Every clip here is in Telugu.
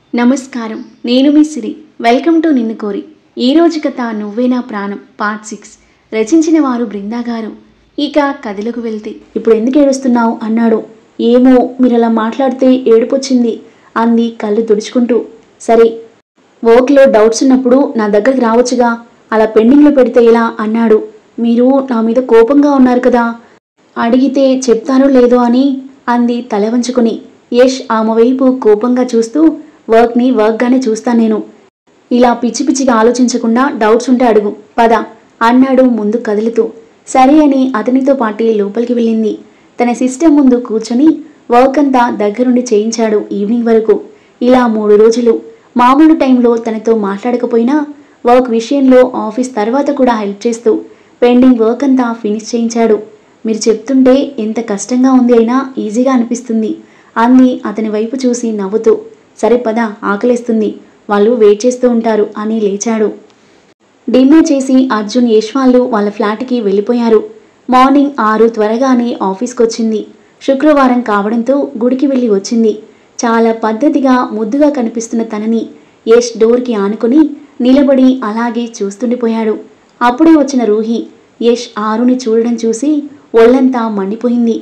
నమస్కారం. నేను మీ సిరి. వెల్కమ్ టు నిన్ను కోరి. ఈరోజు కథ నువ్వే నా ప్రాణం పార్ట్ 6. రచించిన వారు బృందా గారు. ఇక కథలకు వెళ్తే, ఇప్పుడు ఎందుకు ఏడుస్తున్నావు అన్నాడు. ఏమో, మీరు అలా మాట్లాడితే ఏడుపొచ్చింది అంది కళ్ళు తుడుచుకుంటూ. సరే, వర్క్లో డౌట్స్ ఉన్నప్పుడు నా దగ్గరికి రావచ్చుగా, అలా పెండింగ్లో పెడితే ఎలా అన్నాడు. మీరు నా మీద కోపంగా ఉన్నారు కదా, అడిగితే చెప్తారో లేదో అని అంది తల వంచుకొని. యష్ ఆమె వైపు కోపంగా చూస్తూ, వర్క్ని వర్క్గానే చూస్తాను నేను. ఇలా పిచ్చి పిచ్చిగా ఆలోచించకుండా డౌట్స్ ఉంటే అడుగు, పద అన్నాడు ముందు కదులుతూ. సరే అని అతనితో పాటు లోపలికి వెళ్ళింది. తన సిస్టమ్ ముందు కూర్చొని వర్క్ అంతా దగ్గరుండి చేయించాడు ఈవినింగ్ వరకు. ఇలా 3 రోజులు. మామూలు టైంలో తనతో మాట్లాడకపోయినా వర్క్ విషయంలో ఆఫీస్ తర్వాత కూడా హెల్ప్ చేస్తూ పెండింగ్ వర్క్ అంతా ఫినిష్ చేయించాడు. మీరు చెప్తుంటే ఎంత కష్టంగా ఉంది అయినా ఈజీగా అనిపిస్తుంది అంది అతని వైపు చూసి నవ్వుతూ. సరే పద, ఆకలేస్తుంది, వాళ్ళు వెయిట్ చేస్తూ ఉంటారు అని లేచాడు. డిన్నర్ చేసి అర్జున్ యష్ వాళ్ళు వాళ్ళ ఫ్లాట్కి వెళ్ళిపోయారు. మార్నింగ్ 6 త్వరగానే ఆఫీస్కి వచ్చింది. శుక్రవారం కావడంతో గుడికి వెళ్ళి వచ్చింది. చాలా పద్ధతిగా ముద్దుగా కనిపిస్తున్న తనని యష్ డోర్కి ఆనుకొని నిలబడి అలాగే చూస్తుండిపోయాడు. అప్పుడే వచ్చిన రూహి యష్ ఆరుని చూడడం చూసి ఒళ్ళంతా మండిపోయింది.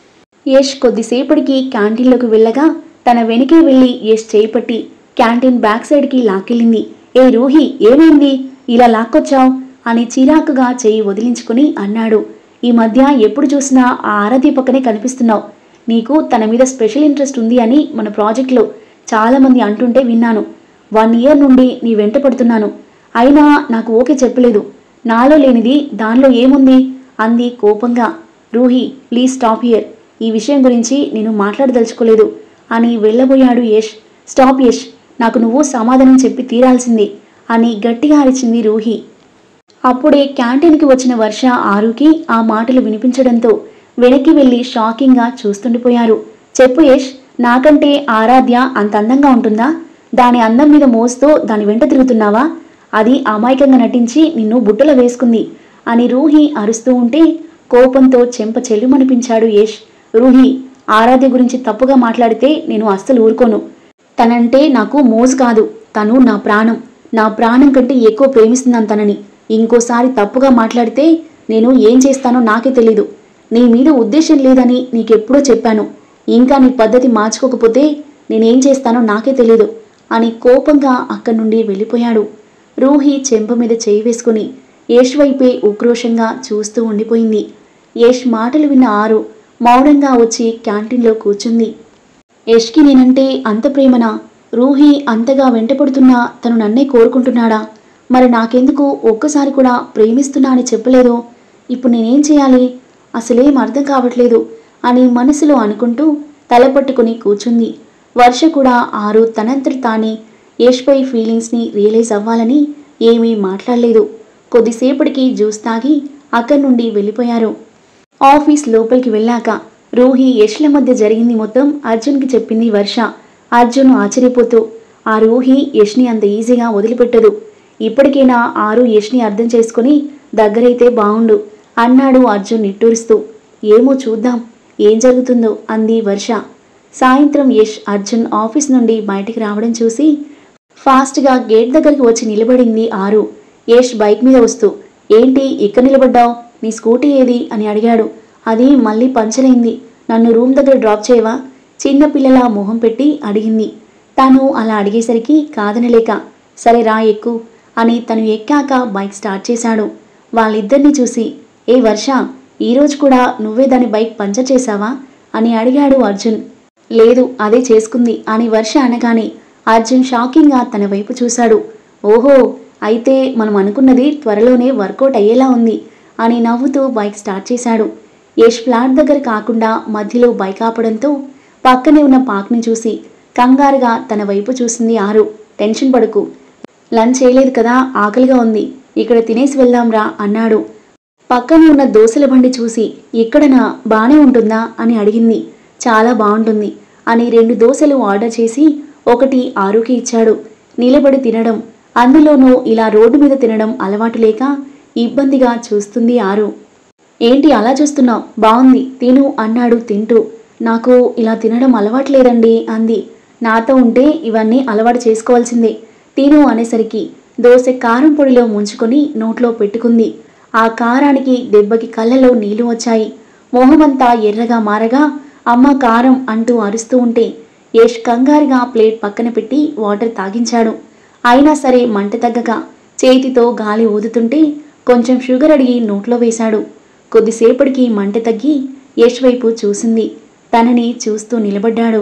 యష్ కొద్దిసేపటికి క్యాంటీన్లోకి వెళ్ళగా తన వెనకే వెళ్ళి యష్ చేపట్టి క్యాంటీన్ బ్యాక్ సైడ్కి లాక్కెళ్ళింది. ఏ రూహి, ఏమైంది, ఇలా లాక్కొచ్చావు అని చిరాకుగా చెయ్యి వదిలించుకుని అన్నాడు. ఈ మధ్య ఎప్పుడు చూసినా ఆ ఆరాధ్య పక్కనే కనిపిస్తున్నావు. నీకు తన మీద స్పెషల్ ఇంట్రెస్ట్ ఉంది అని మన ప్రాజెక్ట్లో చాలామంది అంటుంటే విన్నాను. 1 ఇయర్ నుండి నీ వెంట పడుతున్నాను, అయినా నాకు ఓకే చెప్పలేదు. నాలో లేనిది దానిలో ఏముంది అంది కోపంగా. రూహి, ప్లీజ్ స్టాప్ హియర్, ఈ విషయం గురించి నేను మాట్లాడదలుచుకోలేదు అని వెళ్ళబోయాడు యష్. స్టాప్ యష్, నాకు నువ్వు సమాధానం చెప్పి తీరాల్సిందే అని గట్టిగా అరిచింది రూహి. అప్పుడే క్యాంటీన్కి వచ్చిన వర్ష ఆరుకి ఆ మాటలు వినిపించడంతో వెనక్కి వెళ్ళి షాకింగ్గా చూస్తుండిపోయారు. చెప్పు యష్, నాకంటే ఆరాధ్య అంత అందంగా ఉంటుందా? దాని అందం మీద మోస్తూ దాని వెంట తిరుగుతున్నావా? అది అమాయకంగా నటించి నిన్ను బుట్టలో వేసుకుంది అని రూహి అరుస్తూ ఉంటే కోపంతో చెంప చెల్లుమనిపించాడు యష్. రూహి, ఆరాధ్య గురించి తప్పుగా మాట్లాడితే నేను అస్సలు ఊరుకోను. తనంటే నాకు మోజు కాదు, తను నా ప్రాణం. నా ప్రాణం కంటే ఎక్కువ ప్రేమిస్తున్నాను తనని. ఇంకోసారి తప్పుగా మాట్లాడితే నేను ఏం చేస్తానో నాకే తెలీదు. నీ మీద ఉద్దేశం లేదని నీకెప్పుడో చెప్పాను. ఇంకా నీ పద్ధతి మార్చుకోకపోతే నేనేం చేస్తానో నాకే తెలీదు అని కోపంగా అక్కడి నుండి వెళ్ళిపోయాడు. రూహి చెంప మీద చేయి వేసుకుని యష్ వైపే ఉక్రోషంగా చూస్తూ ఉండిపోయింది. యష్ మాటలు విన్న ఆరు మౌనంగా వచ్చి క్యాంటీన్లో కూర్చుంది. యష్కి నేనంటే అంత ప్రేమనా? రూహి అంతగా వెంటపడుతున్నా తను నన్నే కోరుకుంటున్నాడా? మరి నాకెందుకు ఒక్కసారి కూడా ప్రేమిస్తున్నా అని చెప్పలేదు? ఇప్పుడు నేనేం చేయాలి? అసలేం అర్థం కావట్లేదు అని మనసులో అనుకుంటూ తలపట్టుకుని కూర్చుంది. వర్ష కూడా ఆరు తనంతట తానే యష్పై ఫీలింగ్స్ని రియలైజ్ అవ్వాలని ఏమీ మాట్లాడలేదు. కొద్దిసేపటికి జ్యూస్ తాగి అక్కడి నుండి వెళ్ళిపోయారు. ఆఫీస్ లోపలికి వెళ్ళాక రూహి యష్ల మధ్య జరిగింది మొత్తం అర్జున్కి చెప్పింది వర్ష. అర్జున్ ఆశ్చర్యపోతూ, ఆ రూహి యష్ని అంత ఈజీగా వదిలిపెట్టదు. ఇప్పటికైనా ఆరు యష్ని అర్థం చేసుకుని దగ్గరైతే బావుండు అన్నాడు అర్జున్ నిట్టూరుస్తూ. ఏమో చూద్దాం ఏం జరుగుతుందో అంది వర్ష. సాయంత్రం యష్ అర్జున్ ఆఫీస్ నుండి బయటికి రావడం చూసి ఫాస్ట్గా గేట్ దగ్గరికి వచ్చి నిలబడింది ఆరు. యష్ బైక్ మీద వస్తూ, ఏంటి ఇక్కడ నిలబడ్డావు, నీ స్కూటీ ఏది అని అడిగాడు. అది మళ్ళీ పంచర్ అయింది, నన్ను రూమ్ దగ్గర డ్రాప్ చేయవా? చిన్నపిల్లలా మొహం పెట్టి అడిగింది. తను అలా అడిగేసరికి కాదనలేక, సరే రా ఎక్కు అని తను ఎక్కాక బైక్ స్టార్ట్ చేశాడు. వాళ్ళిద్దరినీ చూసి, ఏ వర్ష, ఈరోజు కూడా నువ్వే దాని బైక్ పంచర్ చేశావా అని అడిగాడు అర్జున్. లేదు, అదే చేసుకుంది అని వర్ష అనగానే అర్జున్ షాకింగ్గా తన వైపు చూశాడు. ఓహో, అయితే మనం అనుకున్నది త్వరలోనే వర్కౌట్ అయ్యేలా ఉంది అని నవ్వుతూ బైక్ స్టార్ట్ చేశాడు. యష్ ఫ్లాట్ దగ్గర కాకుండా మధ్యలో బైక్ ఆపడంతో పక్కనే ఉన్న పార్క్ని చూసి కంగారుగా తన వైపు చూసింది ఆరు. టెన్షన్ పడకు, లంచ్ చేయలేదు కదా, ఆకలిగా ఉంది, ఇక్కడ తినేసి వెళ్దాంరా అన్నాడు. పక్కనే ఉన్న దోశల బండి చూసి, ఇక్కడనా బానే ఉంటుందా అని అడిగింది. చాలా బాగుంటుంది అని 2 దోశలు ఆర్డర్ చేసి ఒకటి ఆరుకి ఇచ్చాడు. నిలబడి తినడం, అందులోనూ ఇలా రోడ్డు మీద తినడం అలవాటు లేక ఇబ్బందిగా చూస్తుంది ఆరు. ఏంటి అలా చూస్తున్నావు, బాగుంది తిను అన్నాడు తింటూ. నాకు ఇలా తినడం అలవాట్లేదండి అంది. నాతో ఉంటే ఇవన్నీ అలవాటు చేసుకోవాల్సిందే తిను అనేసరికి దోశ కారం పొడిలో ముంచుకొని నోట్లో పెట్టుకుంది. ఆ కారానికి దెబ్బకి కళ్ళలో నీళ్లు వచ్చాయి. మొహమంతా ఎర్రగా మారగా అమ్మ కారం అంటూ అరుస్తూ ఉంటే యష్ కంగారుగా ప్లేట్ పక్కన పెట్టి వాటర్ తాగించాడు. అయినా సరే మంట తగ్గక చేతితో గాలి ఊదుతుంటే కొంచెం షుగర్ అడిగి నోట్లో వేశాడు. కొద్దిసేపటికి మంట తగ్గి యష్ వైపు చూసింది. తనని చూస్తూ నిలబడ్డాడు.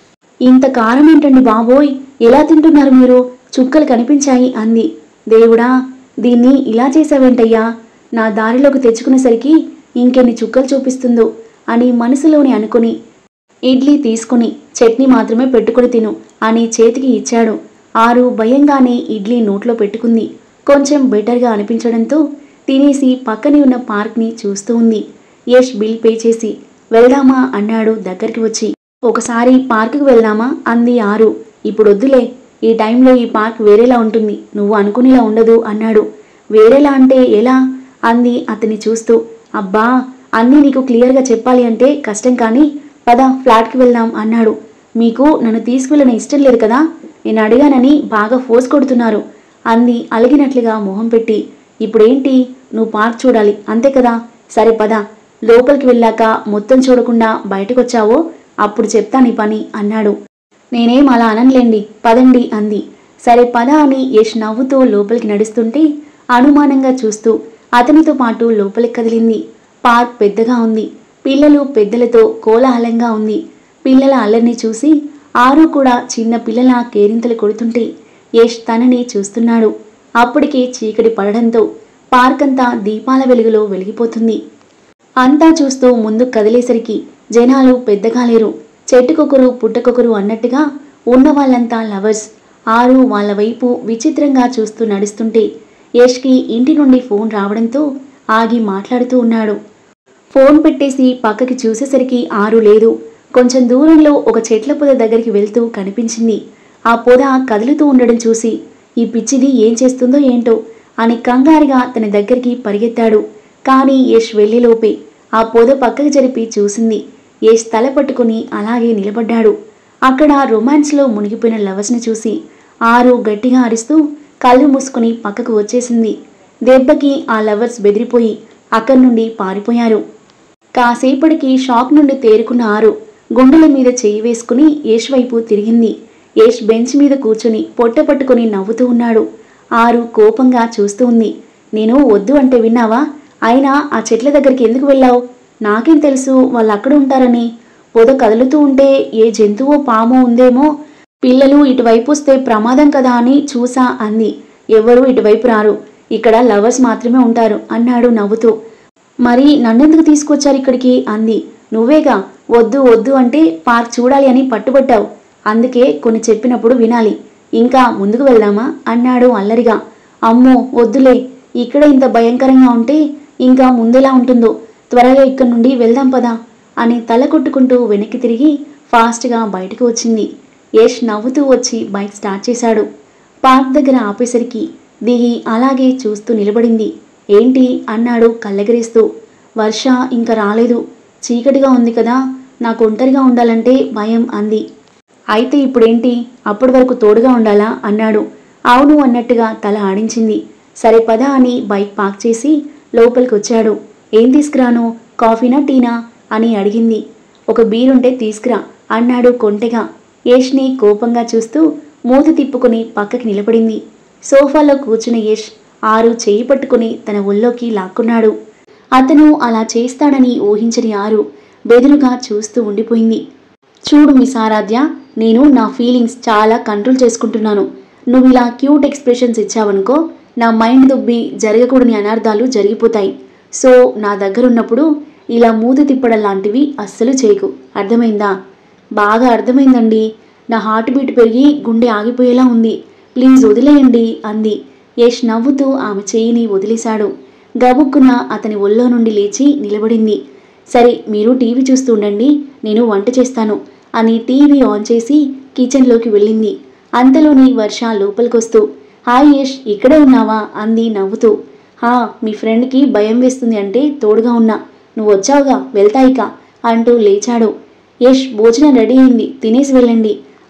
ఇంత కారం ఏంటండి బాబోయ్, ఎలా తింటున్నారు మీరు? చుక్కలు కనిపించాయి అంది. దేవుడా, దీన్ని ఇలా చేసావేంటయ్యా? నా దారిలోకి తెచ్చుకునేసరికి ఇంకెన్ని చుక్కలు చూపిస్తుందో అని మనసులోని అనుకుని ఇడ్లీ తీసుకుని చట్నీ మాత్రమే పెట్టుకుని తిను అని చేతికి ఇచ్చాడు. ఆరు భయంగానే ఇడ్లీ నోట్లో పెట్టుకుంది. కొంచెం బెటర్గా అనిపించడంతో తినేసి పక్కనే ఉన్న పార్క్ని చూస్తూ ఉంది. యష్ బిల్ పే చేసి వెళ్దామా అన్నాడు దగ్గరికి వచ్చి. ఒకసారి పార్కుకు వెళ్దామా అంది ఆరు. ఇప్పుడొద్దులే, ఈ టైంలో ఈ పార్క్ వేరేలా ఉంటుంది, నువ్వు అనుకునేలా ఉండదు అన్నాడు. వేరేలా అంటే ఎలా అంది అతన్ని చూస్తూ. అబ్బా, అన్నీ నీకు క్లియర్గా చెప్పాలి అంటే కష్టం, కానీ పద ఫ్లాట్కి వెళ్దాం అన్నాడు. మీకు నన్ను తీసుకువెళ్ళని ఇష్టం లేదు కదా, నేను అడిగానని బాగా ఫోర్స్ కొడుతున్నారు అంది అలిగినట్లుగా మొహం పెట్టి. ఇప్పుడేంటి, నువ్వు పార్క్ చూడాలి అంతే కదా, సరే పద. లోపలికి వెళ్ళాక మొత్తం చూడకుండా బయటకొచ్చావో అప్పుడు చెప్తా నీ పని అన్నాడు. నేనేం అలా అననులేండి, పదండి అంది. సరే పద అని యష్ నవ్వుతూ లోపలికి నడుస్తుంటే అనుమానంగా చూస్తూ అతనితో పాటు లోపలికి కదిలింది. పార్క్ పెద్దగా ఉంది. పిల్లలు పెద్దలతో కోలాహలంగా ఉంది. పిల్లల అల్లరిని చూసి ఆరు కూడా చిన్న పిల్లల కేరింతలు కొడుతుంటే యష్ తనని చూస్తున్నాడు. అప్పటికే చీకటి పడడంతో పార్క్ అంతా దీపాల వెలుగులో వెలిగిపోతుంది. అంతా చూస్తూ ముందుకు కదిలేసరికి జనాలు పెద్దగా లేరు. చెట్టుకొకరు పుట్టకొకరు అన్నట్టుగా ఉన్న వాళ్ళంతా లవర్స్. ఆరు వాళ్ళ వైపు విచిత్రంగా చూస్తూ నడుస్తుంటే యష్కి ఇంటి నుండి ఫోన్ రావడంతో ఆగి మాట్లాడుతూ ఉన్నాడు. ఫోన్ పెట్టేసి పక్కకి చూసేసరికి ఆరు లేదు. కొంచెం దూరంలో ఒక చెట్ల పొద దగ్గరికి వెళ్తూ కనిపించింది. ఆ పొద కదులుతూ ఉండడం చూసి ఈ పిచ్చిది ఏం చేస్తుందో ఏంటో అని కంగారుగా తన దగ్గరికి పరిగెత్తాడు. కానీ యష్ వెళ్ళేలోపే ఆ పొద పక్కకి జరిపి చూసింది. యష్ తల పట్టుకుని అలాగే నిలబడ్డాడు. అక్కడ రొమాన్స్లో మునిగిపోయిన లవర్స్ని చూసి ఆరు గట్టిగా అరుస్తూ కళ్ళు మూసుకుని పక్కకు వచ్చేసింది. దెబ్బకి ఆ లవర్స్ బెదిరిపోయి అక్కడి నుండి పారిపోయారు. కాసేపటికి షాక్ నుండి తేరుకున్న ఆరు గుండెల మీద చెయ్యి వేసుకుని యష్ వైపు తిరిగింది. యష్ బెంచ్ మీద కూర్చుని పొట్ట పట్టుకుని నవ్వుతూ ఉన్నాడు. ఆరు కోపంగా చూస్తూ ఉంది. నేను వద్దు అంటే విన్నావా? అయినా ఆ చెట్ల దగ్గరికి ఎందుకు వెళ్ళావు? నాకేం తెలుసు వాళ్ళు అక్కడ ఉంటారని. పొద కదులుతూ ఉంటే ఏ జంతువో పామో ఉందేమో, పిల్లలు ఇటువైపు వస్తే ప్రమాదం కదా అని చూసా అంది. ఎవ్వరూ ఇటువైపు రారు, ఇక్కడ లవర్స్ మాత్రమే ఉంటారు అన్నాడు నవ్వుతూ. మరి నన్నెందుకు తీసుకొచ్చారు ఇక్కడికి అంది. నువ్వేగా వద్దు వద్దు అంటే పార్క్ చూడాలి అని పట్టుబట్టావు, అందుకే కొన్ని చెప్పినప్పుడు వినాలి. ఇంకా ముందుకు వెళ్దామా అన్నాడు అల్లరిగా. అమ్మో వద్దులే, ఇక్కడ ఇంత భయంకరంగా ఉంటే ఇంకా ముందెలా ఉంటుందో, త్వరగా ఇక్కడి నుండి వెళ్దాం పదా అని తల కొట్టుకుంటూ వెనక్కి తిరిగి ఫాస్ట్గా బయటకు వచ్చింది. యష్ నవ్వుతూ వచ్చి బైక్ స్టార్ట్ చేశాడు. పార్క్ దగ్గర ఆపేసరికి దిగి అలాగే చూస్తూ నిలబడింది. ఏంటి అన్నాడు కళ్ళెగరేస్తూ. వర్ష ఇంకా రాలేదు, చీకటిగా ఉంది కదా, నాకు ఒంటరిగా ఉండాలంటే భయం అంది. అయితే ఇప్పుడేంటి, అప్పటి వరకు తోడుగా ఉండాలా అన్నాడు. అవును అన్నట్టుగా తల ఆడించింది. సరే పద అని బైక్ పార్క్ చేసి లోపలికి వచ్చాడు. ఏం తీసుకురాను, కాఫీనా టీనా అని అడిగింది. ఒక బీరుంటే తీసుకురా అన్నాడు కొంటెగా. యష్ని కోపంగా చూస్తూ మూతి తిప్పుకుని పక్కకి నిలబడింది. సోఫాలో కూర్చున్న యష్ ఆరు చేయి పట్టుకుని తన ఒళ్ళోకి లాక్కున్నాడు. అతను అలా చేస్తాడని ఊహించని ఆరు బెదురుగా చూస్తూ ఉండిపోయింది. చూడు మిస్ ఆరాధ్య, నేను నా ఫీలింగ్స్ చాలా కంట్రోల్ చేసుకుంటున్నాను. నువ్వు ఇలా క్యూట్ ఎక్స్ప్రెషన్స్ ఇచ్చావనుకో, నా మైండ్ దుబ్బి జరగకూడని అనర్థాలు జరిగిపోతాయి. సో నా దగ్గరున్నప్పుడు ఇలా మూతి తిప్పడం లాంటివి అస్సలు చేయకు, అర్థమైందా? బాగా అర్థమైందండి, నా హార్ట్ బీట్ పెరిగి గుండె ఆగిపోయేలా ఉంది, ప్లీజ్ వదిలేయండి అంది. యష్ నవ్వుతూ ఆమె చేయిని వదిలేశాడు. గబుక్కున అతని ఒళ్ళో నుండి లేచి నిలబడింది. సరే మీరు టీవీ చూస్తూ ఉండండి, నేను వంట చేస్తాను అని టీవీ ఆన్ చేసి కిచెన్లోకి వెళ్ళింది. అంతలోని వర్ష లోపలికొస్తూ హాయ్ యష్, ఇక్కడే ఉన్నావా అంది నవ్వుతూ. హా, మీ ఫ్రెండ్కి భయం వేస్తుంది అంటే తోడుగా ఉన్నా, నువ్వు వచ్చావుగా వెళ్తాయిక అంటూ లేచాడు. యష్ భోజనం రెడీ అయింది, తినేసి వెళ్ళండి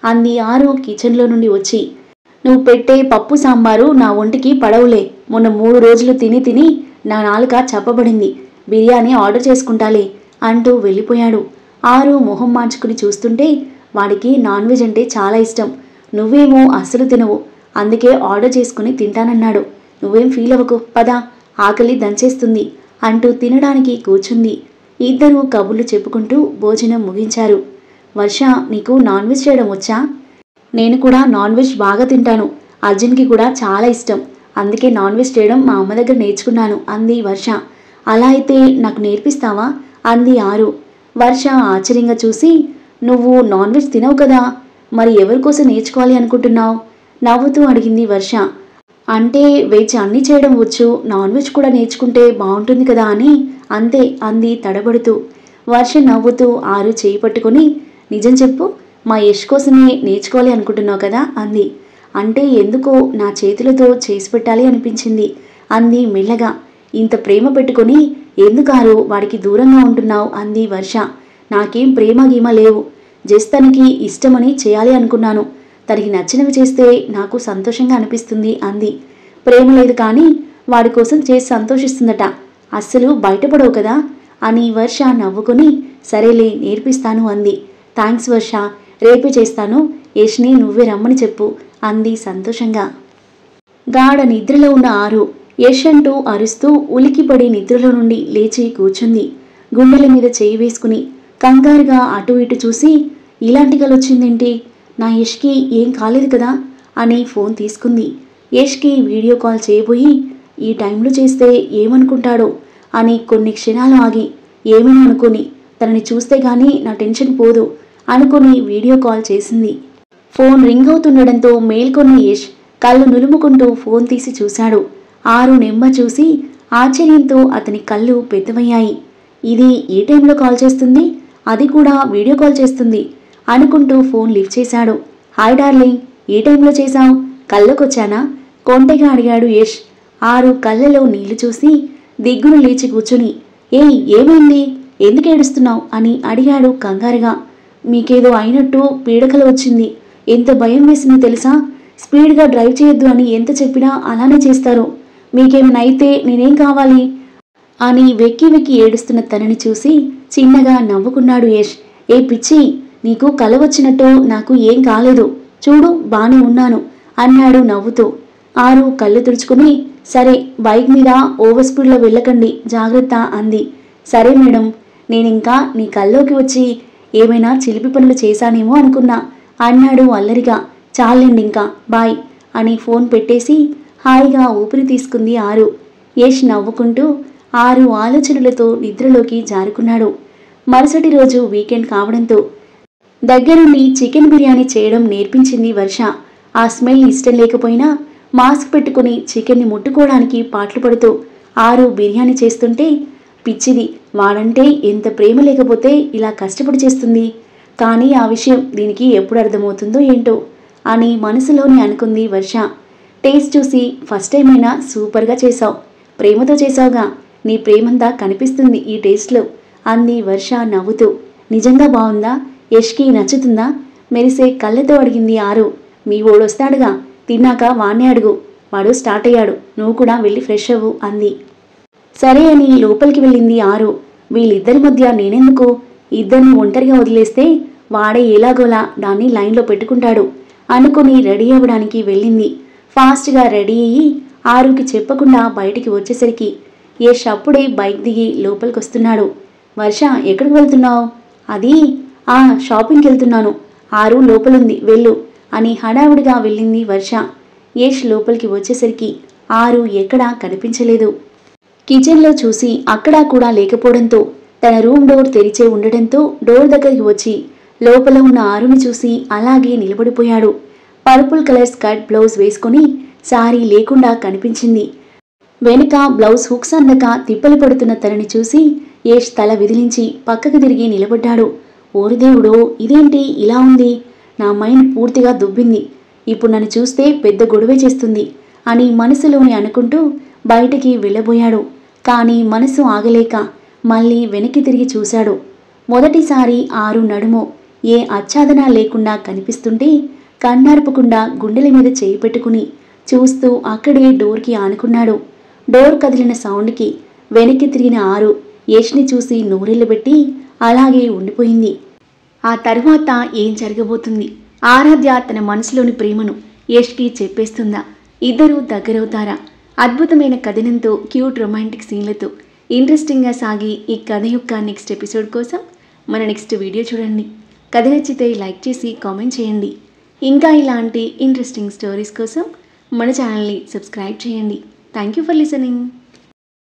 అంది ఆరు కిచెన్లో నుండి వచ్చి. నువ్వు పెట్టే పప్పు సాంబారు నా ఒంటికి పడవులే. మొన్న 3 రోజులు తిని తిని నా నాలుక చప్పబడింది. బిర్యానీ ఆర్డర్ చేసుకుంటాలే అంటూ వెళ్ళిపోయాడు. ఆరు మొహం మార్చుకుని చూస్తుంటే వాడికి నాన్ వెజ్ అంటే చాలా ఇష్టం. నువ్వేమో అస్సలు తినవు. అందుకే ఆర్డర్ చేసుకుని తింటానన్నాడు. నువ్వేం ఫీల్ అవ్వకు, పదా, ఆకలి దంచేస్తుంది అంటూ తినడానికి కూర్చుంది. ఇద్దరూ కబుర్లు చెప్పుకుంటూ భోజనం ముగించారు. వర్ష, నీకు నాన్ వెజ్ చేయడం వచ్చా? నేను కూడా నాన్ వెజ్ బాగా తింటాను. అర్జున్కి కూడా చాలా ఇష్టం. అందుకే నాన్ వెజ్ చేయడం మా అమ్మ దగ్గర నేర్చుకున్నాను అంది వర్ష. అలా అయితే నాకు నేర్పిస్తావా అంది ఆరు. వర్ష ఆశ్చర్యంగా చూసి, నువ్వు నాన్ వెజ్ తినవు కదా, మరి ఎవరి కోసం నేర్చుకోవాలి అనుకుంటున్నావు నవ్వుతూ అడిగింది వర్ష. అంటే వెజ్ అన్నీ చేయడం వచ్చు, నాన్ వెజ్ కూడా నేర్చుకుంటే బాగుంటుంది కదా అని అంతే అంది తడబడుతూ. వర్ష నవ్వుతూ ఆరు చేయి పట్టుకొని, నిజం చెప్పు, మా యష్ కోసమే నేర్చుకోవాలి అనుకుంటున్నావు కదా అంది. అంటే ఎందుకో నా చేతులతో చేసి పెట్టాలి అనిపించింది అంది మెల్లగా. ఇంత ప్రేమ పెట్టుకొని ఎందుకారు వాడికి దూరంగా ఉంటున్నావు అంది వర్ష. నాకేం ప్రేమ గీమ లేవు, జస్ట్ తనకి ఇష్టమని చేయాలి అనుకున్నాను. తనకి నచ్చినవి చేస్తే నాకు సంతోషంగా అనిపిస్తుంది అంది. ప్రేమ లేదు కానీ వాడి కోసం చేసి సంతోషిస్తుందట. అస్సలు బయటపడవు కదా అని వర్ష నవ్వుకొని, సరేలే నేర్పిస్తాను అంది. థ్యాంక్స్ వర్ష, రేపే చేస్తాను. యష్ని నువ్వే రమ్మని చెప్పు అంది సంతోషంగా. గాఢ నిద్రలో ఉన్న ఆరు యష్ అంటూ అరుస్తూ ఉలికిపడి నిద్రలో నుండి లేచి కూర్చుంది. గుండెల మీద చేయి వేసుకుని కంగారుగా అటు ఇటు చూసి, ఇలాంటి కలొచ్చిందేంటి, నా యష్కి ఏం కాలేదు కదా అని ఫోన్ తీసుకుంది. యష్కి వీడియో కాల్ చేయబోయి, ఈ టైంలో చేస్తే ఏమనుకుంటాడో అని కొన్ని క్షణాలు ఆగి, ఏమని అనుకుని తనని చూస్తే గానీ నా టెన్షన్ పోదు అనుకుని వీడియో కాల్ చేసింది. ఫోన్ రింగ్ అవుతుండడంతో మేల్కొన్న యష్ కళ్ళు నులుముకుంటూ ఫోన్ తీసి చూశాడు. ఆరు నెంబర్ చూసి ఆశ్చర్యంతో అతని కళ్ళు పెద్దవయ్యాయి. ఇది ఏ టైంలో కాల్ చేస్తుంది, అది కూడా వీడియో కాల్ చేస్తుంది అనుకుంటూ ఫోన్ లిఫ్ట్ చేశాడు. హాయ్ డార్లింగ్, ఏ టైంలో చేశావు, కళ్ళకొచ్చానా కొంటెగా అడిగాడు యష్. ఆరు కళ్ళలో నీళ్లు చూసి దిగ్గును లేచి కూర్చుని, ఏయ్ ఏమైంది, ఎందుకు ఏడుస్తున్నావు అని అడిగాడు కంగారుగా. మీకేదో అయినట్టు పీడకలు వచ్చింది, ఎంత భయం వేసిందో తెలుసా, స్పీడ్గా డ్రైవ్ చేయొద్దు అని ఎంత చెప్పినా అలానే చేస్తారు. మీకేమైనా అయితే నేనేం కావాలి అని వెక్కి వెక్కి ఏడుస్తున్న తనని చూసి చిన్నగా నవ్వుకున్నాడు యష్. ఏ పిచ్చి, నీకు కల వచ్చినట్టు నాకు ఏం కాలేదు, చూడు బానే ఉన్నాను అన్నాడు నవ్వుతూ. ఆరు కళ్ళు తుడుచుకుని, సరే బైక్ మీద ఓవర్ స్పీడ్లో వెళ్ళకండి, జాగ్రత్త అంది. సరే మేడం, నేనింకా నీ కల్లోకి వచ్చి ఏమైనా చిలిపి పనులు చేశానేమో అనుకున్నా అన్నాడు అల్లరిగా. చాలండి ఇంకా, బాయ్ అని ఫోన్ పెట్టేసి హాయిగా ఊపిరి తీసుకుంది ఆరు. యష్ నవ్వుకుంటూ ఆరు ఆలోచనలతో నిద్రలోకి జారుకున్నాడు. మరుసటి రోజు వీకెండ్ కావడంతో దగ్గరుండి చికెన్ బిర్యానీ చేయడం నేర్పించింది వర్ష. ఆ స్మెల్ ఇష్టం లేకపోయినా మాస్క్ పెట్టుకుని చికెన్ని ముట్టుకోవడానికి పాటలు పడుతూ ఆరు బిర్యానీ చేస్తుంటే, పిచ్చిది, వాడంటే ఎంత ప్రేమ లేకపోతే ఇలా కష్టపడి చేస్తుంది, కానీ ఆ విషయం దీనికి ఎప్పుడు అర్థమవుతుందో ఏంటో అని మనసులోని అనుకుంది వర్ష. టేస్ట్ చూసి ఫస్ట్ టైం అయినా సూపర్గా చేశావు, ప్రేమతో చేశావుగా, నీ ప్రేమంతా కనిపిస్తుంది ఈ టేస్ట్లో అంది వర్ష నవ్వుతూ. నిజంగా బాగుందా, యష్కి నచ్చుతుందా మెరిసే కళ్ళతో అడిగింది ఆరు. మీ ఓడొస్తాడుగా, తిన్నాక వాణ్ణే అడుగు, వాడు స్టార్ట్ అయ్యాడు, నువ్వు కూడా వెళ్ళి ఫ్రెష్ అవ్వు అంది. సరే అని లోపలికి వెళ్ళింది ఆరు. వీళ్ళిద్దరి మధ్య నేనెందుకు, ఇద్దరిని ఒంటరిగా వదిలేస్తే వాడే ఎలాగోలా దాన్ని లైన్లో పెట్టుకుంటాడు అనుకుని రెడీ అవ్వడానికి వెళ్ళింది. ఫాస్ట్గా రెడీ అయ్యి ఆరుకి చెప్పకుండా బయటికి వచ్చేసరికి యష్ అప్పుడే బైక్ దిగి లోపలికి వస్తున్నాడు. వర్ష, ఎక్కడికి వెళ్తున్నావు? అది షాపింగ్కి వెళ్తున్నాను, ఆరు లోపలుంది వెళ్ళు అని హడావుడిగా వెళ్ళింది వర్ష. యష్ లోపలికి వచ్చేసరికి ఆరు ఎక్కడా కనిపించలేదు. కిచెన్లో చూసి అక్కడా కూడా లేకపోవడంతో తన రూమ్ డోర్ తెరిచే ఉండడంతో డోర్ దగ్గరికి వచ్చి లోపల ఉన్న ఆరుని చూసి అలాగే నిలబడిపోయాడు. పర్పుల్ కలర్ స్కర్ట్ బ్లౌజ్ వేసుకుని సారీ లేకుండా కనిపించింది. వెనుక బ్లౌజ్ హుక్స్ అందక తిప్పలు పడుతున్న తనని చూసి యష్ తల విదిలించి పక్కకు తిరిగి నిలబడ్డాడు. ఓరిదేవుడో, ఇదేంటి ఇలా ఉంది, నా మైండ్ పూర్తిగా దుబ్బింది, ఇప్పుడు నన్ను చూస్తే పెద్ద గొడవే చేస్తుంది అని మనసులోని అనుకుంటూ బయటికి వెళ్ళబోయాడు. కానీ మనసు ఆగలేక మళ్ళీ వెనక్కి తిరిగి చూశాడు. మొదటిసారి ఆరు నడుము ఏ ఆచ్ఛాదన లేకుండా కనిపిస్తుంటే కన్నార్పకుండా గుండెల మీద చేయి పెట్టుకుని చూస్తూ అక్కడే డోర్కి ఆనుకున్నాడు. డోర్ కదిలిన సౌండ్కి వెనక్కి తిరిగిన ఆరు యష్ని చూసి నూరెళ్ళబెట్టి అలాగే ఉండిపోయింది. ఆ తరువాత ఏం జరగబోతుంది? ఆరాధ్య తన మనసులోని ప్రేమను యష్కి చెప్పేస్తుందా? ఇద్దరూ దగ్గరవుతారా? అద్భుతమైన కథనంతో క్యూట్ రొమాంటిక్ సీన్లతో ఇంట్రెస్టింగ్గా సాగి ఈ కథ యొక్క నెక్స్ట్ ఎపిసోడ్ కోసం మన నెక్స్ట్ వీడియో చూడండి. కథ నచ్చితే లైక్ చేసి కామెంట్ చేయండి. ఇంకా ఇలాంటి ఇంట్రెస్టింగ్ స్టోరీస్ కోసం మన ఛానల్ని సబ్స్క్రైబ్ చేయండి. Thank you for listening.